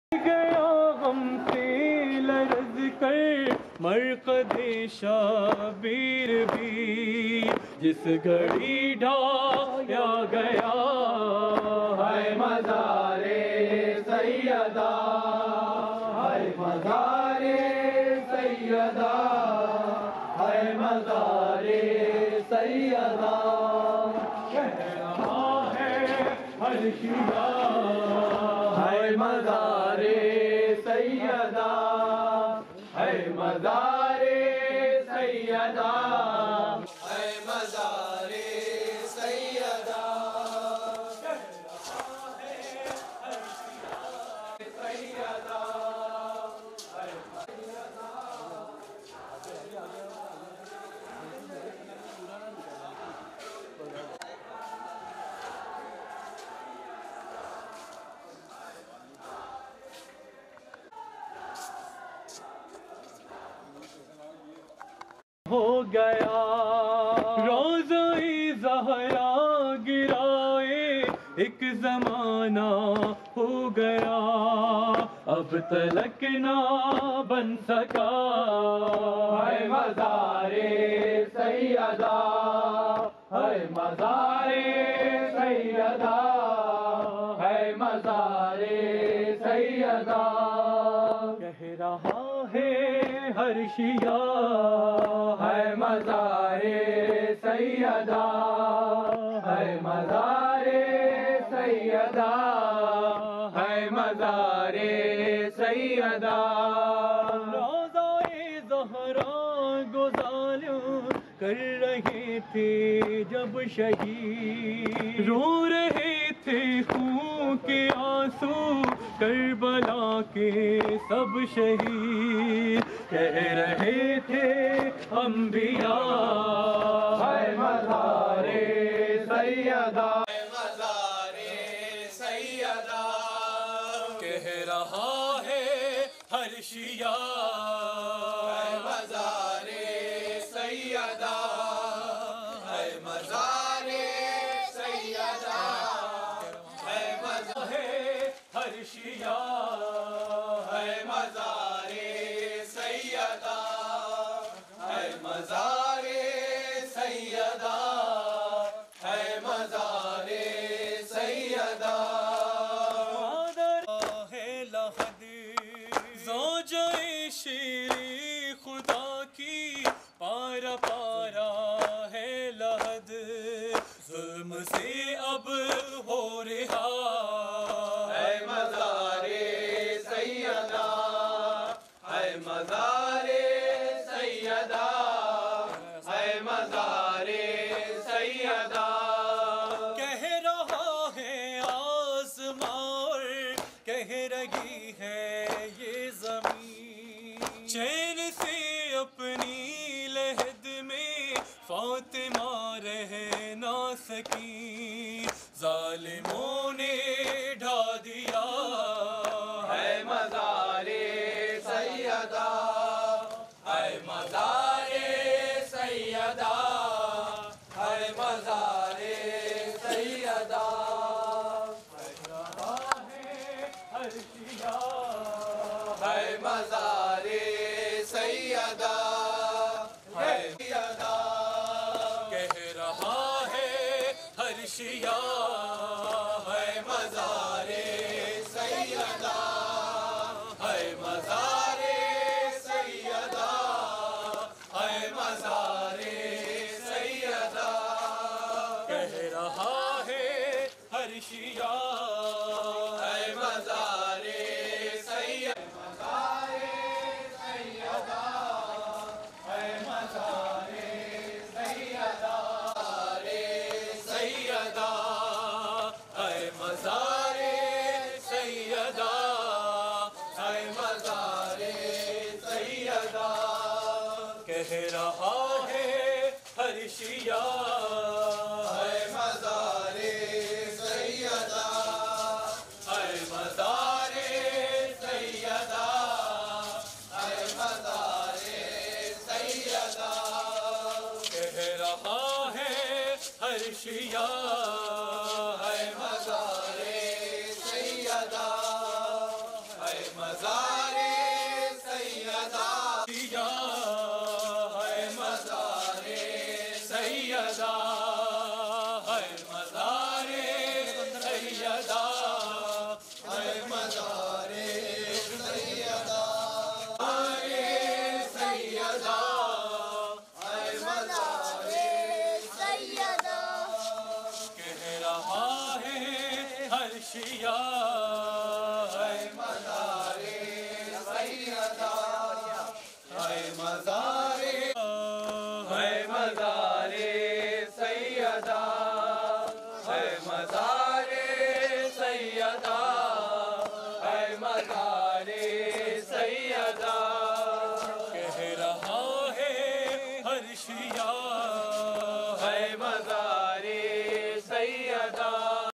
गया गम से लरज़ कर मरकज़े शाबीर भी, जिस घड़ी ढाया गया है मज़ारे सैयदा, है मज़ारे सैयदा, है मज़ारे सैयदा। कह रहा है हर शिया है मज़ारे सैयदा, है मज़ारे सैयदा, है मज़ारे सैयदा। कह रहा है हर शिया सैयदा, है सैयदा। हो गया रोज़े ज़हरा गिराए एक ज़माना हो गया, अब तलक ना बन सका है मज़ारे सैयदा, है मज़ारे सैयदा, है मज़ारे सैयदा। कह रहा है हर शिया है मज़ारे सैयदा, है मज़ारे सैयदा, है मज़ारे सैयदा। रोज़ाए ज़हरा गुज़ार कर रहे थे जब शहीद, रो रहे थे खून के आंसू करबला के सब शहीद। कह रहे थे अंबिया है मज़ारे सैयदा, है मज़ारे सैयदा। कह रहा है हर शिया है मज़ारे सैयदा, है मज़ारे सैयदा, है मज़ारे हर शिया है मज़ारे सैयदा, है मज़ारे सैयदा, है मज़ारे सैयदा। है लहद ज़ौजाए शेरे खुदा की पारा पारा है लहद, ज़ुल्म से अब हो रहा है मज़ारे सैयदा, है मज़ारे सैयदा, है मज़ारे सैयदा। कह रहा है आसमां और कह रही है ये ज़मीन, चैन से अपनी लहद में फातिमा रह ना सकी, ज़ालिमों ने ढा दिया है मज़ारे सैयदा, है मज़ारे सैयदा, है मज़ारे सैयदा। कह रहा है हर शिया है मज़ारे सैयदा, है सैयदा। कह रहा है हर शिया है मज़ारे सैयदा, है मज़ारे सैयदा, है मज़ारे सैयदा। कह रहा है हर शिया है मज़ारे सैयदा, मज़ारे सैयदा, है मज़ारे सैयदा, सैयदा, है मज़ारे सैयदा, है मज़ारे सैयदा। कह रहा है हर शिया है मज़ारे सैयदा, है मज़ारे सैयदा, है मज़ारे सैयदा। कह रहा है हर शिया है मज़ारे सैयदा, है मज़ारे सैयदा, या है मज़ारे सैयदा, है मज़ारे सैयदा, है मज़ारे सैयदा, है सैयदा, है मज़ारे सैयदा। कह रहा है हर शिया है मज़ारे सैयदा, है मज़ारे